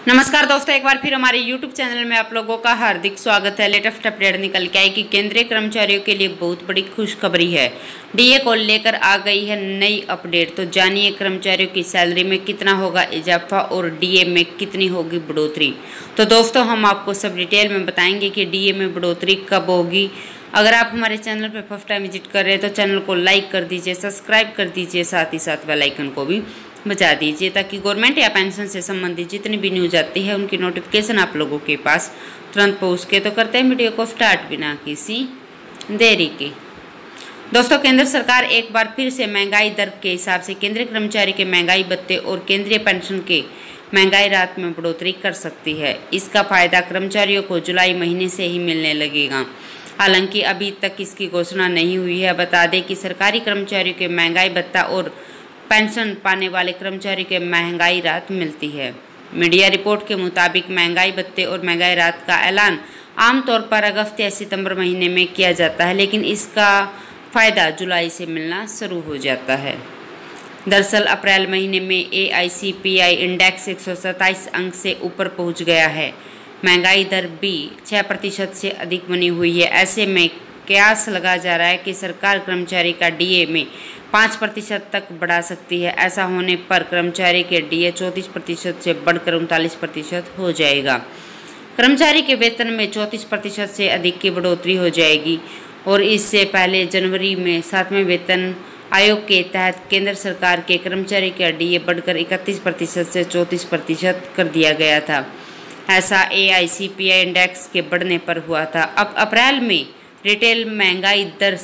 नमस्कार दोस्तों, एक बार फिर हमारे YouTube चैनल में आप लोगों का हार्दिक स्वागत है। लेटेस्ट अपडेट निकल के आई कि केंद्रीय कर्मचारियों के लिए बहुत बड़ी खुशखबरी है। डीए को लेकर आ गई है नई अपडेट। तो जानिए कर्मचारियों की सैलरी में कितना होगा इजाफा और डीए में कितनी होगी बढ़ोतरी। तो दोस्तों हम आपको सब डिटेल में बताएंगे कि डीए में बढ़ोतरी कब होगी। अगर आप हमारे चैनल पर फर्स्ट टाइम विजिट कर रहे हैं तो चैनल को लाइक कर दीजिए, सब्सक्राइब कर दीजिए, साथ ही साथ बेल आइकन को भी बजा दीजिए ताकि गवर्नमेंट या पेंशन से संबंधित जितनी भी न्यूज आती है उनकी नोटिफिकेशन आप लोगों के पास तुरंत पहुँच के। तो करते हैं वीडियो को स्टार्ट बिना किसी देरी के। दोस्तों केंद्र सरकार एक बार फिर से महंगाई दर के हिसाब से केंद्रीय कर्मचारी के महंगाई भत्ते और केंद्रीय पेंशन के महंगाई राहत में बढ़ोतरी कर सकती है। इसका फायदा कर्मचारियों को जुलाई महीने से ही मिलने लगेगा। हालांकि अभी तक इसकी घोषणा नहीं हुई है। बता दें कि सरकारी कर्मचारियों के महंगाई भत्ता और पेंशन पाने वाले कर्मचारी के महंगाई राहत मिलती है। मीडिया रिपोर्ट के मुताबिक महंगाई भत्ते और महंगाई राहत का ऐलान आमतौर पर अगस्त या सितंबर महीने में किया जाता है, लेकिन इसका फ़ायदा जुलाई से मिलना शुरू हो जाता है। दरअसल अप्रैल महीने में AICPI इंडेक्स 127 अंक से ऊपर पहुंच गया है। महंगाई दर भी 6% से अधिक बनी हुई है। ऐसे में कयास लगा जा रहा है कि सरकार कर्मचारी का डीए में 5% तक बढ़ा सकती है। ऐसा होने पर कर्मचारी के डीए 34% से बढ़कर 39% हो जाएगा। कर्मचारी के वेतन में 34% से अधिक की बढ़ोतरी हो जाएगी और इससे पहले जनवरी में 7वें वेतन आयोग के तहत केंद्र सरकार के कर्मचारी का डीए बढ़कर 31% से 34% कर दिया गया था। ऐसा AICPI इंडेक्स के बढ़ने पर हुआ था। अब अप्रैल में रिटेल महंगाई दर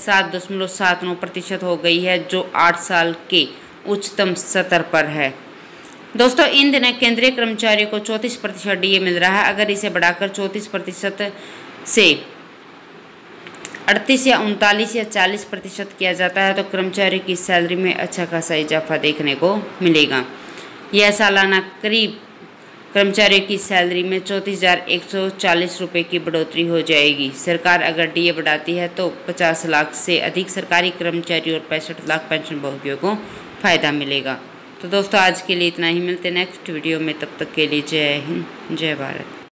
7.79% हो गई है, जो 8 साल के उच्चतम स्तर पर है। दोस्तों इन दिनों केंद्रीय कर्मचारियों को 34% डीए मिल रहा है। अगर इसे बढ़ाकर 34% से 38 या 39 या 40% किया जाता है तो कर्मचारी की सैलरी में अच्छा खासा इजाफा देखने को मिलेगा। यह सालाना करीब कर्मचारियों की सैलरी में 34,140 रुपये की बढ़ोतरी हो जाएगी। सरकार अगर डीए बढ़ाती है तो 50 लाख से अधिक सरकारी कर्मचारी और 65 लाख पेंशन भोगियों को फ़ायदा मिलेगा। तो दोस्तों आज के लिए इतना ही। मिलते हैं नेक्स्ट वीडियो में, तब तक के लिए जय हिंद, जय भारत।